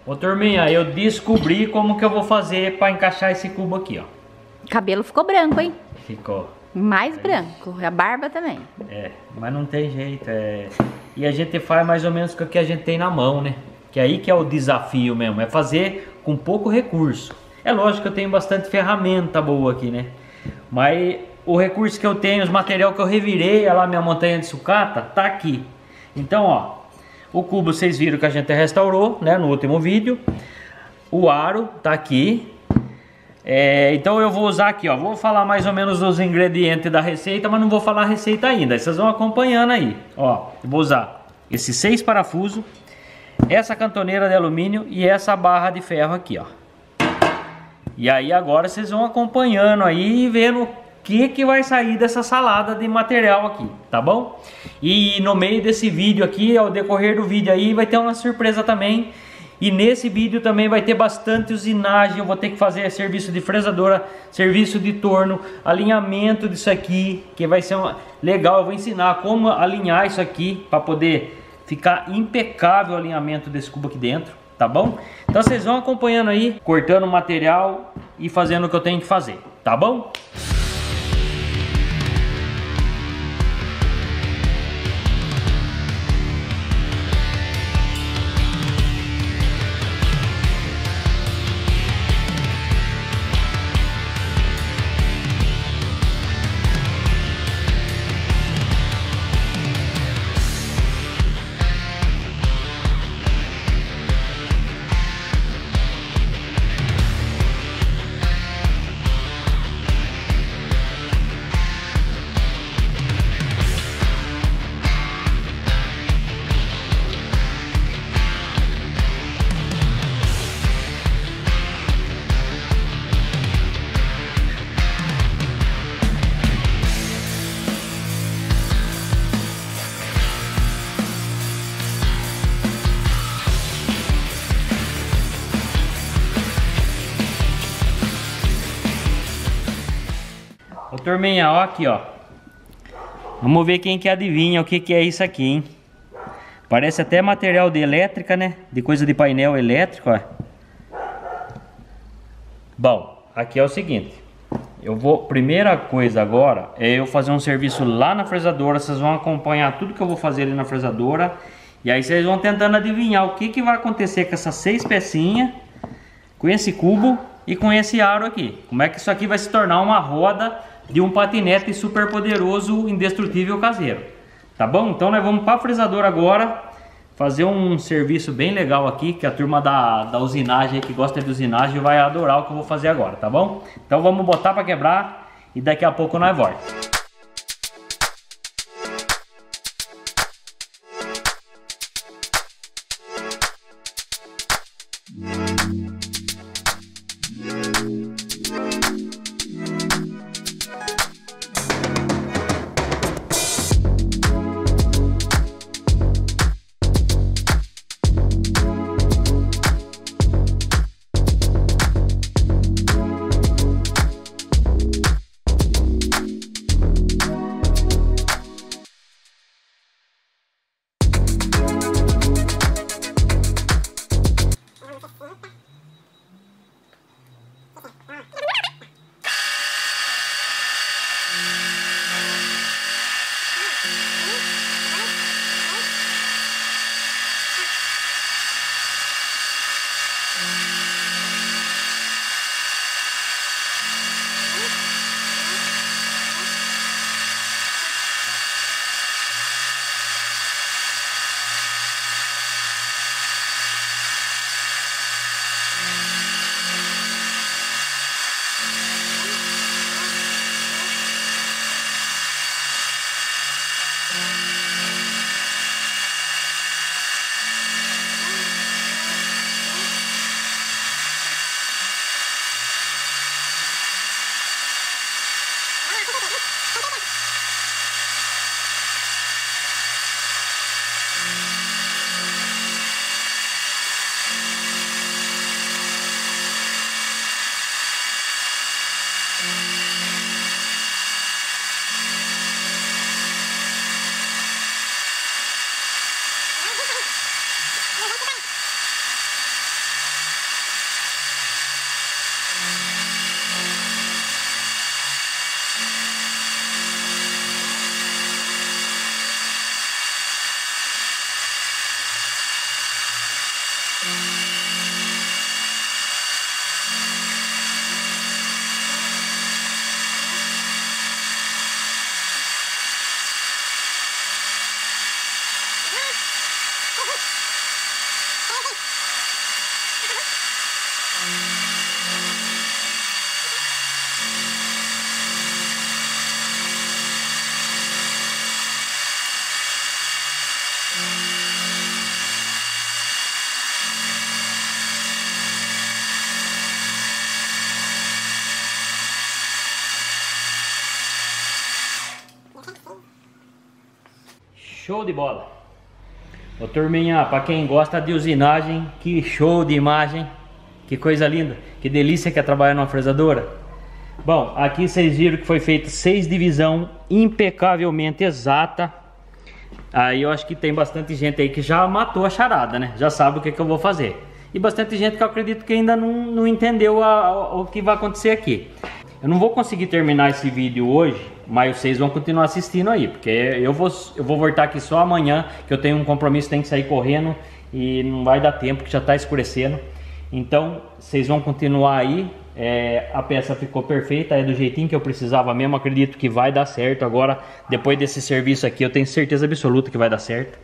Ô turminha, eu descobri como que eu vou fazer para encaixar esse cubo aqui, ó. O cabelo ficou branco, hein? Ficou. Mais branco. A barba também. É, mas não tem jeito. E a gente faz mais ou menos com o que a gente tem na mão, né? Que aí que é o desafio mesmo, é fazer com pouco recurso. É lógico que eu tenho bastante ferramenta boa aqui, né? Mas o recurso que eu tenho, os materiais que eu revirei, lá minha montanha de sucata, tá aqui. Então, ó, o cubo vocês viram que a gente restaurou, né, no último vídeo. O aro tá aqui. Então eu vou usar aqui, ó, vou falar mais ou menos os ingredientes da receita, mas não vou falar a receita ainda, vocês vão acompanhando aí. Ó, eu vou usar esses 6 parafusos, essa cantoneira de alumínio e essa barra de ferro aqui, ó. E aí agora vocês vão acompanhando aí e vendo o que vai sair dessa salada de material aqui, tá bom? E no meio desse vídeo aqui, ao decorrer do vídeo aí, vai ter uma surpresa também. E nesse vídeo também vai ter bastante usinagem. Eu vou ter que fazer serviço de fresadora, serviço de torno, alinhamento disso aqui, que vai ser legal. Eu vou ensinar como alinhar isso aqui para poder ficar impecável o alinhamento desse cubo aqui dentro, tá bom? Então vocês vão acompanhando aí, cortando o material e fazendo o que eu tenho que fazer, tá bom? Ô turminha, ó aqui, ó. Vamos ver quem que adivinha o que que é isso aqui, hein? Parece até material de elétrica, né? De coisa de painel elétrico, ó. Bom, aqui é o seguinte. Primeira coisa agora é eu fazer um serviço lá na fresadora. Vocês vão acompanhar tudo que eu vou fazer ali na fresadora. E aí vocês vão tentando adivinhar o que que vai acontecer com essas 6 pecinhas, com esse cubo e com esse aro aqui. Como é que isso aqui vai se tornar uma roda de um patinete super poderoso, indestrutível caseiro. Tá bom? Então nós vamos para a fresadora agora fazer um serviço bem legal aqui, que a turma da usinagem que gosta de usinagem vai adorar o que eu vou fazer agora, tá bom? Então vamos botar para quebrar e daqui a pouco nós voltamos. Show de bola. Ô turminha, pra quem gosta de usinagem, que show de imagem. Que coisa linda. Que delícia que é trabalhar numa fresadora. Bom, aqui vocês viram que foi feito 6 divisão impecavelmente exata. Aí eu acho que tem bastante gente aí que já matou a charada, né? Já sabe o que eu vou fazer. E bastante gente que eu acredito que ainda não entendeu o que vai acontecer aqui. Eu não vou conseguir terminar esse vídeo hoje, mas vocês vão continuar assistindo aí, porque eu vou voltar aqui só amanhã, que eu tenho um compromisso, tenho que sair correndo e não vai dar tempo, que já está escurecendo. Então vocês vão continuar aí. A peça ficou perfeita, é do jeitinho que eu precisava mesmo. Acredito que vai dar certo agora. Depois desse serviço aqui eu tenho certeza absoluta que vai dar certo.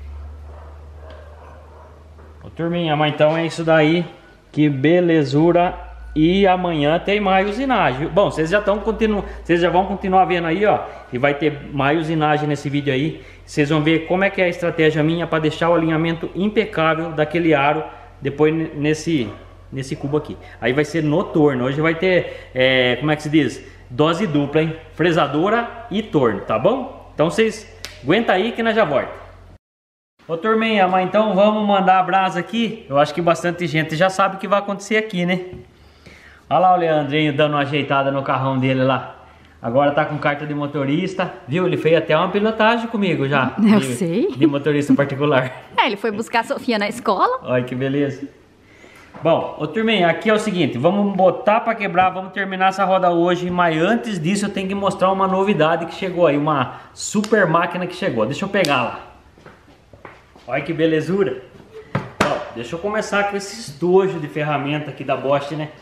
Ô turminha, mas então é isso daí. Que belezura. E amanhã tem mais usinagem. Bom, vocês já vão continuar vendo aí, ó. E vai ter mais usinagem nesse vídeo aí. Vocês vão ver como é que é a estratégia minha para deixar o alinhamento impecável daquele aro depois nesse cubo aqui. Aí vai ser no torno. Hoje vai ter, como é que se diz? Dose dupla, hein? Fresadora e torno, tá bom? Então vocês aguenta aí que nós já volta. Ô turminha, mas então vamos mandar a brasa aqui. Eu acho que bastante gente já sabe o que vai acontecer aqui, né? Olha lá o Leandrinho dando uma ajeitada no carrão dele lá. Agora tá com carta de motorista, viu? Ele fez até uma pilotagem comigo já. Eu sei. De motorista particular. Ele foi buscar a Sofia na escola. Olha que beleza. Bom, ô turminha, aqui é o seguinte, vamos botar para quebrar, vamos terminar essa roda hoje, mas antes disso eu tenho que mostrar uma novidade que chegou aí, uma super máquina que chegou. Deixa eu pegar lá. Olha que belezura. Ó, deixa eu começar com esse estojo de ferramenta aqui da Bosch, né?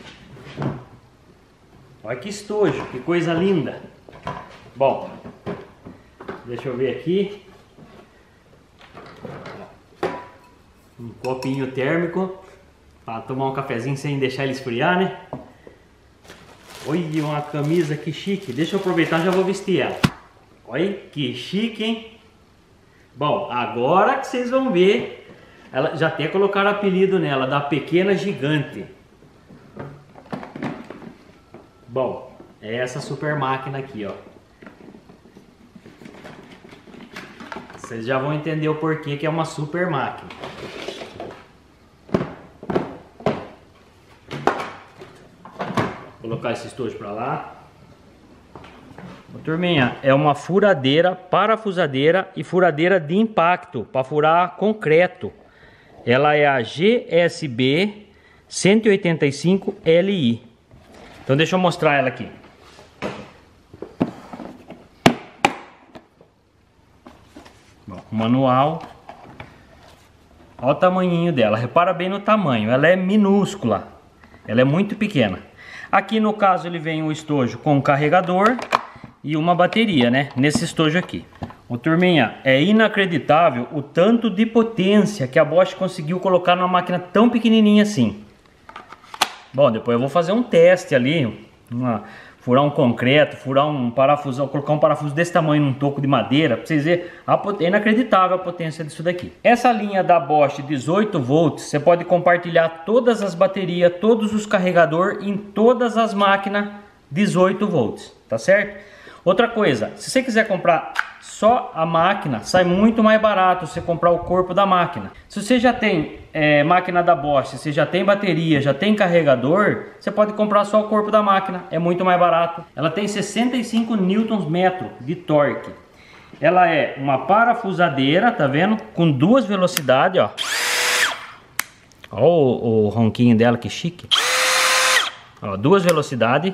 Olha que estojo, que coisa linda. Bom, deixa eu ver aqui. Um copinho térmico para tomar um cafezinho sem deixar ele esfriar, né? Olha uma camisa que chique. Deixa eu aproveitar e já vou vestir ela. Olha que chique, hein? Bom, agora que vocês vão ver, ela já até colocaram apelido nela, da Pequena Gigante. Bom, é essa super máquina aqui, ó. Vocês já vão entender o porquê que é uma super máquina. Vou colocar esse estojo para lá. Turminha, é uma furadeira, parafusadeira e furadeira de impacto para furar concreto. Ela é a GSB 185 LI. Então deixa eu mostrar ela aqui. Bom, manual. Olha o tamanhinho dela. Repara bem no tamanho. Ela é minúscula. Ela é muito pequena. Aqui no caso ele vem um estojo com um carregador e uma bateria, né? Nesse estojo aqui. Ô turminha, é inacreditável o tanto de potência que a Bosch conseguiu colocar numa máquina tão pequenininha assim. Bom, depois eu vou fazer um teste ali, furar um concreto, furar um parafuso, colocar um parafuso desse tamanho num toco de madeira, pra vocês verem, é inacreditável a potência disso daqui. Essa linha da Bosch 18 volts, você pode compartilhar todas as baterias, todos os carregadores em todas as máquinas 18 volts, tá certo? Outra coisa, se você quiser comprar só a máquina, sai muito mais barato você comprar o corpo da máquina. Se você já tem máquina da Bosch, você já tem bateria, já tem carregador, você pode comprar só o corpo da máquina, é muito mais barato. Ela tem 65 Nm de torque. Ela é uma parafusadeira, tá vendo? Com duas velocidades, ó. Ó o ronquinho dela, que chique. Ó, duas velocidades.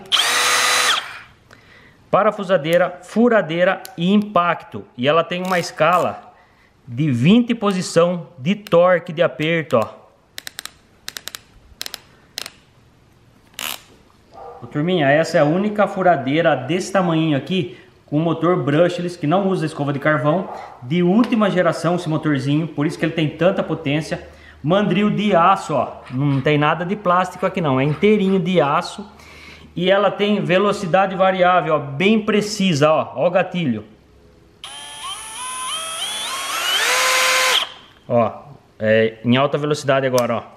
Parafusadeira, furadeira e impacto. E ela tem uma escala de 20 posição de torque de aperto, ó. Turminha, essa é a única furadeira desse tamanho aqui, com motor brushless, que não usa escova de carvão, de última geração esse motorzinho, por isso que ele tem tanta potência. Mandril de aço, ó. Não tem nada de plástico aqui não, é inteirinho de aço. E ela tem velocidade variável, ó, bem precisa, ó. Ó o gatilho. Ó, em alta velocidade agora, ó.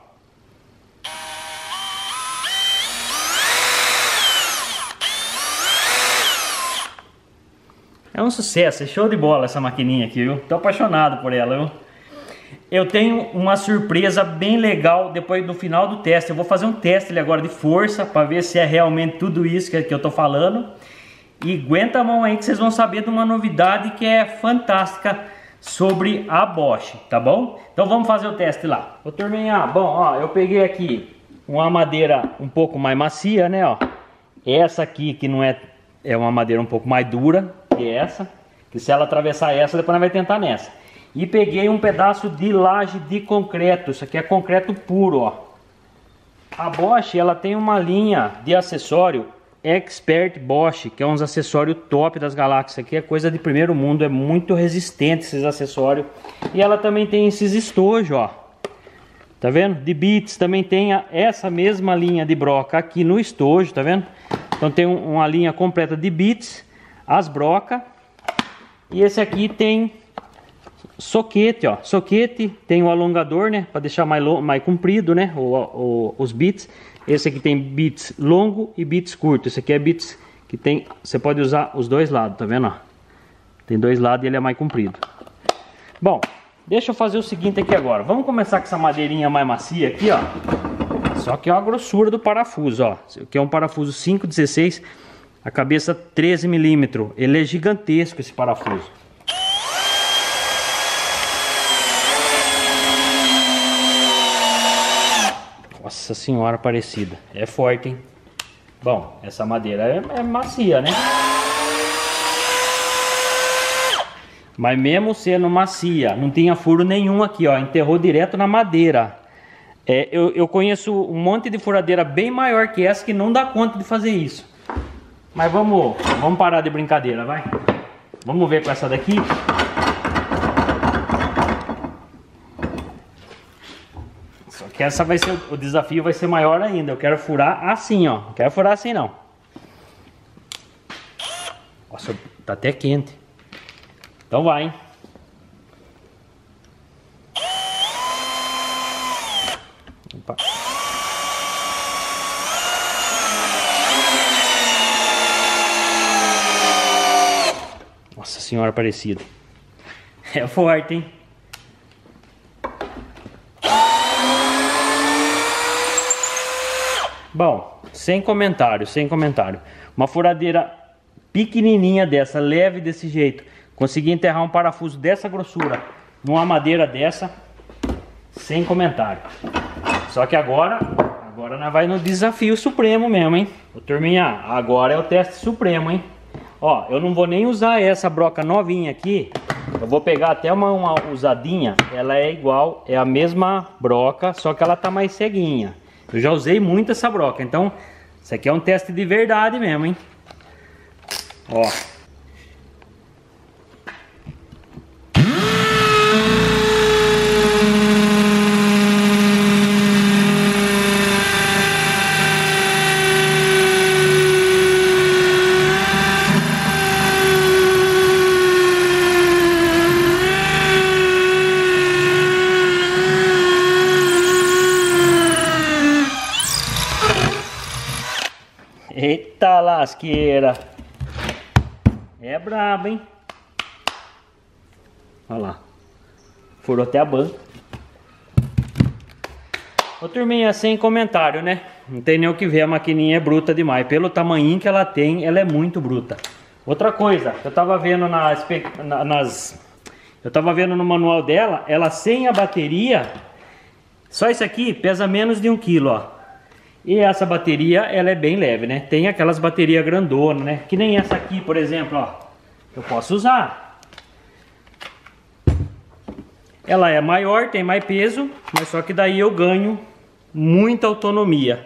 É um sucesso, é show de bola essa maquininha aqui, viu? Tô apaixonado por ela, viu? Eu tenho uma surpresa bem legal depois do final do teste. Eu vou fazer um teste agora de força para ver se é realmente tudo isso que eu tô falando. E aguenta a mão aí que vocês vão saber de uma novidade que é fantástica sobre a Bosch, tá bom? Então vamos fazer o teste lá. Ô turminha, bom, ó, eu peguei aqui uma madeira um pouco mais macia, né, ó. Essa aqui que não é uma madeira um pouco mais dura que essa, que se ela atravessar essa, depois nós vai tentar nessa. E peguei um pedaço de laje de concreto, isso aqui é concreto puro, ó. A Bosch, ela tem uma linha de acessório Expert Bosch, que é uns acessórios top das galáxias. Aqui é coisa de primeiro mundo, é muito resistente esses acessórios. E ela também tem esses estojos, ó. Tá vendo? De bits, também tem essa mesma linha de broca aqui no estojo, tá vendo? Então tem uma linha completa de bits, as brocas. E esse aqui tem soquete, ó. Soquete, tem o alongador, né? Para deixar mais comprido, né? Os bits. Esse aqui tem bits longo e bits curto. Esse aqui é bits que tem, você pode usar os dois lados, tá vendo? Ó? Tem dois lados e ele é mais comprido. Bom, deixa eu fazer o seguinte aqui agora. Vamos começar com essa madeirinha mais macia aqui, ó. Só que é a grossura do parafuso, ó. Esse aqui é um parafuso 5,16, a cabeça 13 milímetros. Ele é gigantesco esse parafuso. Nossa senhora Aparecida, é forte, hein? Bom, essa madeira é macia, né? Mas mesmo sendo macia, não tinha furo nenhum aqui, ó. Enterrou direto na madeira. Eu conheço um monte de furadeira bem maior que essa que não dá conta de fazer isso. Mas vamos parar de brincadeira, vai? Vamos ver com essa daqui. Só que essa vai ser, o desafio vai ser maior ainda. Eu quero furar assim, ó. Não quero furar assim, não. Nossa, tá até quente. Então vai, hein? Opa. Nossa Senhora Aparecida. É forte, hein? Bom, sem comentário, sem comentário. Uma furadeira pequenininha dessa, leve desse jeito, consegui enterrar um parafuso dessa grossura numa madeira dessa, sem comentário. Só que agora nós vai no desafio supremo mesmo, hein? Ô, turminha, agora é o teste supremo, hein? Ó, eu não vou nem usar essa broca novinha aqui. Eu vou pegar até uma usadinha. Ela é igual, é a mesma broca, só que ela tá mais ceguinha. Eu já usei muito essa broca, então isso aqui é um teste de verdade mesmo, hein? Ó. Eita lasqueira. É brabo, hein? Olha lá. Furou até a banca. Ô turminha, sem comentário, né? Não tem nem o que ver, a maquininha é bruta demais. Pelo tamanho que ela tem, ela é muito bruta. Outra coisa, eu tava vendo eu tava vendo no manual dela, ela sem a bateria, só isso aqui pesa menos de 1 kg, ó. E essa bateria, ela é bem leve, né? Tem aquelas baterias grandonas, né? Que nem essa aqui, por exemplo, ó. Eu posso usar. Ela é maior, tem mais peso, mas só que daí eu ganho muita autonomia.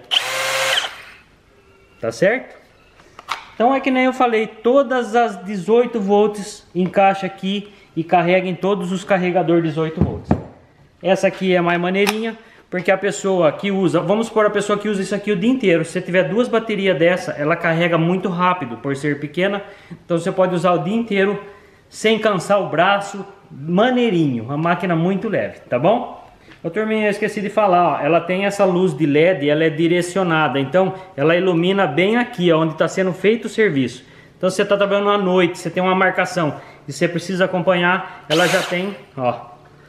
Tá certo? Então é que nem eu falei, todas as 18 volts encaixa aqui e carrega em todos os carregadores 18 volts. Essa aqui é mais maneirinha, porque a pessoa que usa, vamos supor a pessoa que usa isso aqui o dia inteiro. Se você tiver duas baterias dessa, ela carrega muito rápido por ser pequena. Então você pode usar o dia inteiro sem cansar o braço, maneirinho. Uma máquina muito leve, tá bom? Eu turminha, eu esqueci de falar, ó, ela tem essa luz de LED, ela é direcionada. Então ela ilumina bem aqui, ó, onde está sendo feito o serviço. Então se você está trabalhando à noite, você tem uma marcação e você precisa acompanhar, ela já tem, ó,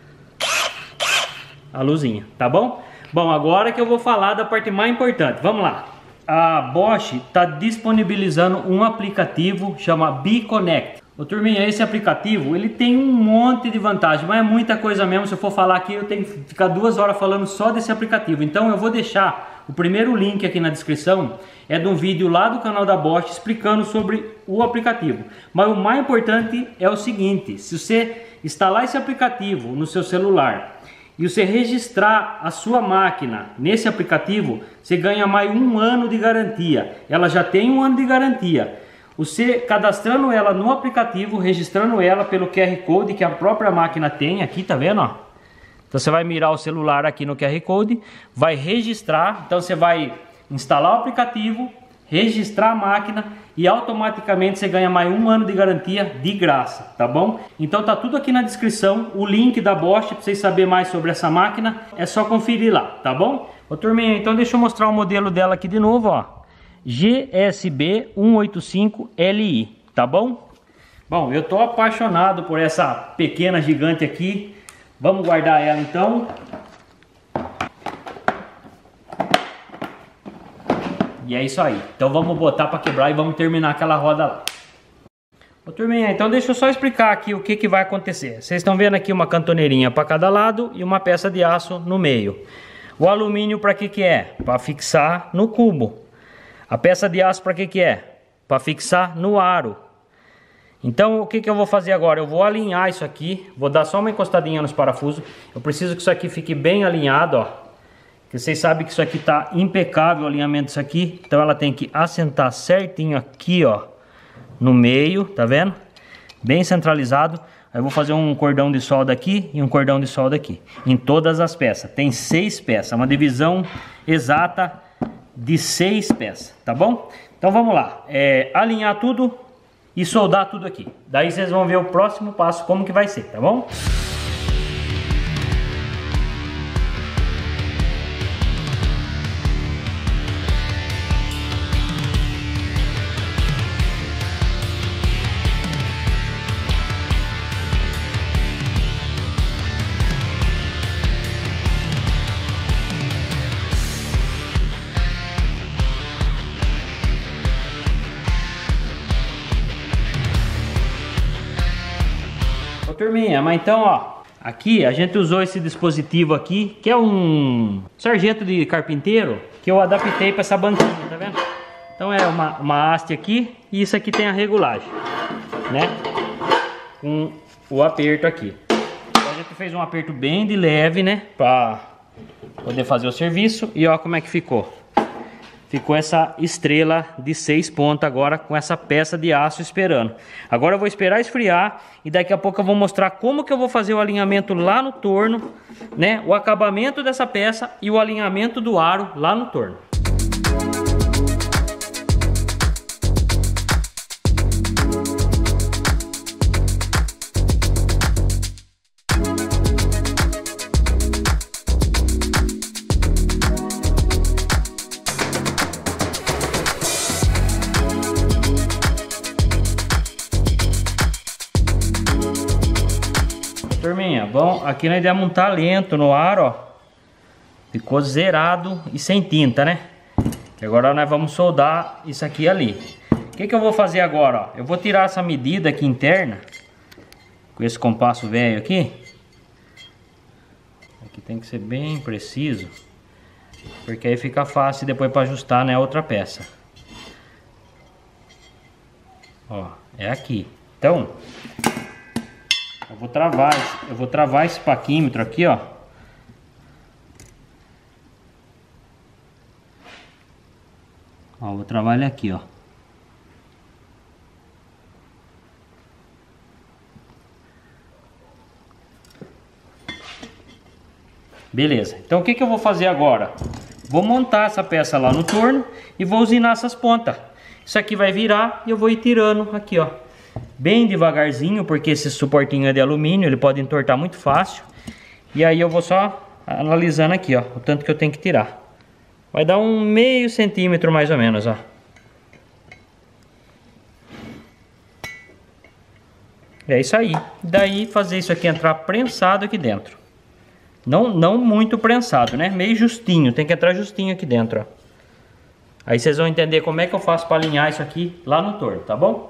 a luzinha, tá bom? Bom, agora que eu vou falar da parte mais importante, vamos lá. A Bosch está disponibilizando um aplicativo, chama BeConnect. Ô turminha, esse aplicativo, ele tem um monte de vantagem, mas é muita coisa mesmo. Se eu for falar aqui, eu tenho que ficar 2 horas falando só desse aplicativo. Então eu vou deixar o primeiro link aqui na descrição, é de um vídeo lá do canal da Bosch explicando sobre o aplicativo. Mas o mais importante é o seguinte, se você instalar esse aplicativo no seu celular e você registrar a sua máquina nesse aplicativo, você ganha mais 1 ano de garantia. Ela já tem 1 ano de garantia. Você cadastrando ela no aplicativo, registrando ela pelo QR Code que a própria máquina tem aqui, tá vendo? Ó? Então você vai mirar o celular aqui no QR Code, vai registrar, então você vai instalar o aplicativo, registrar a máquina e automaticamente você ganha mais 1 ano de garantia de graça, tá bom? Então tá tudo aqui na descrição, o link da Bosch para vocês saberem mais sobre essa máquina, é só conferir lá, tá bom? Ô turminha, então deixa eu mostrar o modelo dela aqui de novo, ó. GSB 185Li, tá bom? Bom, eu tô apaixonado por essa pequena gigante aqui. Vamos guardar ela então. E é isso aí. Então vamos botar para quebrar e vamos terminar aquela roda lá. Ô turminha, então deixa eu só explicar aqui o que vai acontecer. Vocês estão vendo aqui uma cantoneirinha para cada lado e uma peça de aço no meio. O alumínio para que é? Para fixar no cubo. A peça de aço para que é? Para fixar no aro. Então o que eu vou fazer agora? Eu vou alinhar isso aqui, vou dar só uma encostadinha nos parafusos. Eu preciso que isso aqui fique bem alinhado, ó. Porque vocês sabem que isso aqui tá impecável o alinhamento disso aqui. Então ela tem que assentar certinho aqui, ó, no meio, tá vendo? Bem centralizado. Aí eu vou fazer um cordão de solda aqui e um cordão de solda aqui. Em todas as peças. Tem 6 peças, uma divisão exata de 6 peças, tá bom? Então vamos lá, alinhar tudo e soldar tudo aqui. Daí vocês vão ver o próximo passo como que vai ser, tá bom? Turminha, mas então ó, aqui a gente usou esse dispositivo aqui, que é um sargento de carpinteiro, que eu adaptei para essa banquinha, tá vendo? Então é uma haste aqui, e isso aqui tem a regulagem, né? Com o aperto aqui. Então a gente fez um aperto bem de leve, né? Para poder fazer o serviço, e ó como é que ficou. Ficou essa estrela de 6 pontas agora com essa peça de aço esperando. Agora eu vou esperar esfriar e daqui a pouco eu vou mostrar como que eu vou fazer o alinhamento lá no torno, né? O acabamento dessa peça e o alinhamento do aro lá no torno. Turminha, bom, aqui nós demos um talento no ar, ó. Ficou zerado e sem tinta, né? E agora nós vamos soldar isso aqui ali. O que eu vou fazer agora, ó? Eu vou tirar essa medida aqui interna, com esse compasso velho aqui. Aqui tem que ser bem preciso, porque aí fica fácil depois para ajustar, né, a outra peça. Ó, é aqui. Então eu vou travar esse paquímetro aqui, ó. Ó, vou travar ele aqui, ó. Beleza, então o que eu vou fazer agora? Vou montar essa peça lá no torno e vou usinar essas pontas. Isso aqui vai virar e eu vou ir tirando aqui, ó. Bem devagarzinho, porque esse suportinho é de alumínio, ele pode entortar muito fácil. E aí eu vou só analisando aqui, ó, o tanto que eu tenho que tirar. Vai dar um meio centímetro mais ou menos, ó. É isso aí. Daí fazer isso aqui entrar prensado aqui dentro. Não muito prensado, né? Meio justinho, tem que entrar justinho aqui dentro, ó. Aí vocês vão entender como é que eu faço para alinhar isso aqui lá no torno, tá bom?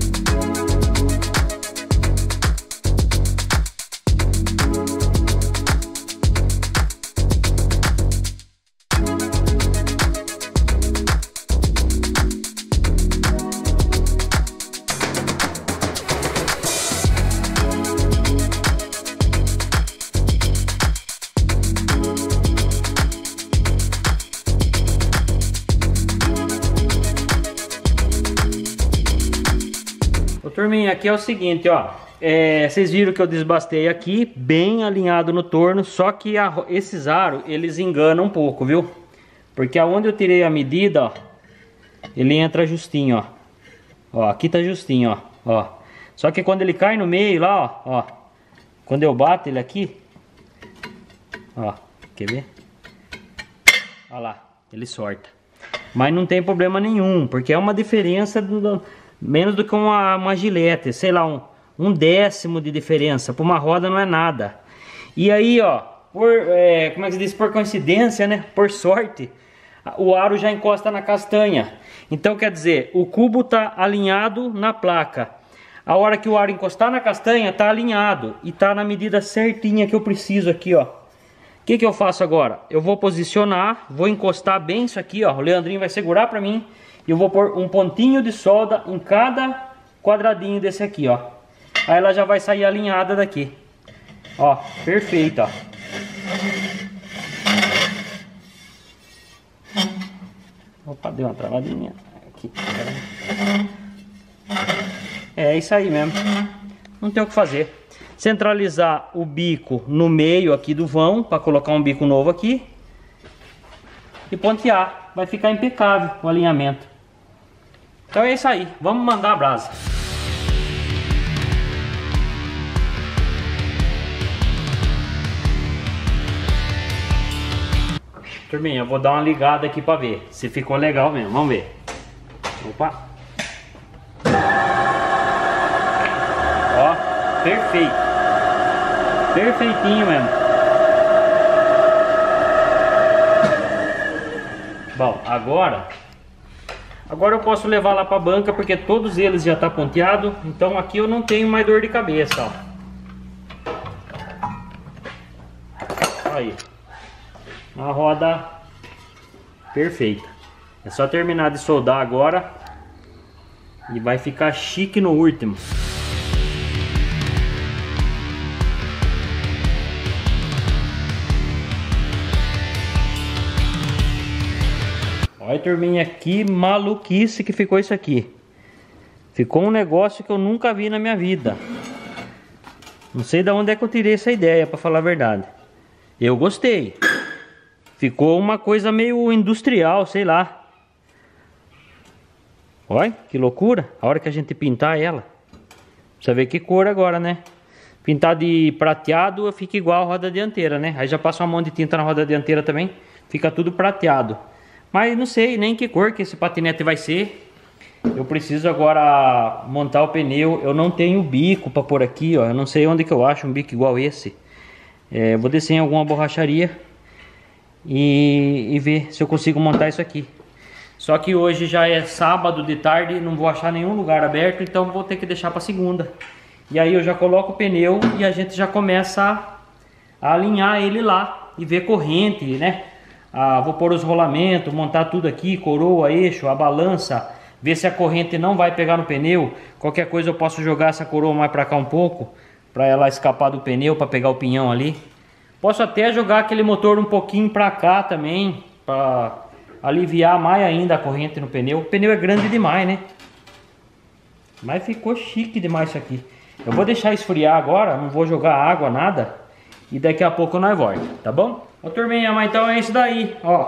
Turminha, aqui é o seguinte, ó, vocês viram que eu desbastei aqui, bem alinhado no torno, só que esses aros, eles enganam um pouco, viu? Porque aonde eu tirei a medida, ó, ele entra justinho, ó, aqui tá justinho, ó, só que quando ele cai no meio lá, ó, quando eu bato ele aqui, ó, quer ver? Ó lá, ele sorta. Mas não tem problema nenhum, porque é uma diferença menos do que uma gilete, sei lá, um décimo de diferença. Para uma roda não é nada. E aí, ó, como é que se diz? Por coincidência, né? Por sorte, o aro já encosta na castanha. Então quer dizer, o cubo tá alinhado na placa. A hora que o aro encostar na castanha, tá alinhado e tá na medida certinha que eu preciso aqui, ó. O que eu faço agora? Eu vou posicionar, vou encostar bem isso aqui, ó. O Leandrinho vai segurar para mim. E eu vou pôr um pontinho de solda em cada quadradinho desse aqui, ó. Aí ela já vai sair alinhada daqui. Ó, perfeito, ó. Opa, deu uma travadinha. Aqui. É isso aí mesmo. Não tem o que fazer. Centralizar o bico no meio aqui do vão, para colocar um bico novo aqui. E pontear. Vai ficar impecável o alinhamento. Então é isso aí, vamos mandar a brasa. Turminha, eu vou dar uma ligada aqui pra ver se ficou legal mesmo, vamos ver. Opa. Ó, perfeito. Perfeitinho mesmo. Bom, agora eu posso levar lá para a banca, porque todos eles já tá ponteado. Então aqui eu não tenho mais dor de cabeça, ó. Aí, uma roda perfeita. É só terminar de soldar agora e vai ficar chique no último. Olha, turminha, que maluquice que ficou isso aqui. Ficou um negócio que eu nunca vi na minha vida. Não sei de onde é que eu tirei essa ideia, para falar a verdade. Eu gostei. Ficou uma coisa meio industrial, sei lá. Olha, que loucura. A hora que a gente pintar ela. Precisa ver que cor agora, né? Pintar de prateado fica igual a roda dianteira, né? Aí já passa uma mão de tinta na roda dianteira também. Fica tudo prateado. Mas não sei nem que cor que esse patinete vai ser. Eu preciso agora montar o pneu. Eu não tenho bico para pôr aqui, ó. Eu não sei onde que eu acho um bico igual esse. Vou descer em alguma borracharia e ver se eu consigo montar isso aqui. Só que hoje já é sábado de tarde, não vou achar nenhum lugar aberto, então vou ter que deixar para segunda. E aí eu já coloco o pneu e a gente já começa a alinhar ele lá e ver corrente, né? Vou pôr os rolamentos, montar tudo aqui, coroa, eixo, a balança, ver se a corrente não vai pegar no pneu. Qualquer coisa eu posso jogar essa coroa mais para cá um pouco, para ela escapar do pneu, para pegar o pinhão ali. Posso até jogar aquele motor um pouquinho para cá também, para aliviar mais ainda a corrente no pneu. O pneu é grande demais, né? Mas ficou chique demais isso aqui. Eu vou deixar esfriar agora, não vou jogar água, nada. E daqui a pouco nós voltamos, tá bom? Ô turminha, mas então é isso daí, ó.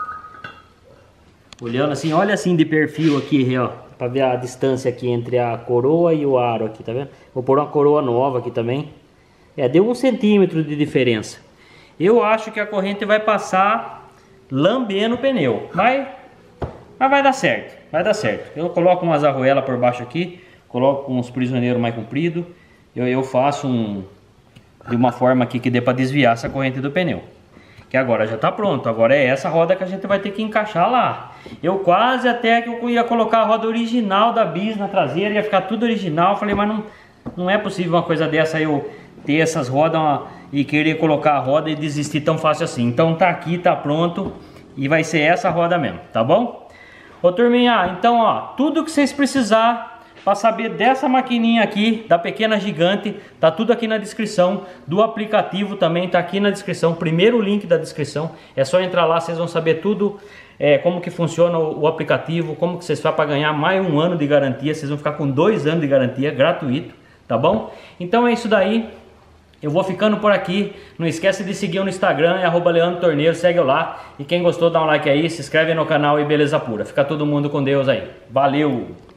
Olhando assim, olha assim de perfil aqui, ó. Pra ver a distância aqui entre a coroa e o aro aqui, tá vendo? Vou pôr uma coroa nova aqui também. Deu 1 centímetro de diferença. Eu acho que a corrente vai passar lambendo o pneu. Mas vai dar certo, vai dar certo. Eu coloco umas arruelas por baixo aqui, coloco uns prisioneiros mais compridos. Eu faço de uma forma aqui que dê para desviar essa corrente do pneu. Que agora já está pronto, agora é essa roda que a gente vai ter que encaixar lá. Eu quase até que eu ia colocar a roda original da bis na traseira, ia ficar tudo original. Eu falei, mas não é possível uma coisa dessa eu ter essas rodas e querer colocar a roda e desistir tão fácil assim. Então tá aqui, tá pronto e vai ser essa roda mesmo, tá bom? Ô turminha, então ó, tudo que vocês precisar para saber dessa maquininha aqui, da Pequena Gigante, tá tudo aqui na descrição. Do aplicativo também tá aqui na descrição, primeiro link da descrição. É só entrar lá, vocês vão saber tudo, como que funciona o aplicativo, como que vocês fazem para ganhar mais 1 ano de garantia. Vocês vão ficar com 2 anos de garantia, gratuito, tá bom? Então é isso daí. Eu vou ficando por aqui. Não esquece de seguir no Instagram, @LeandroTorneiro, segue eu lá. E quem gostou, dá um like aí, se inscreve no canal e beleza pura. Fica todo mundo com Deus aí. Valeu!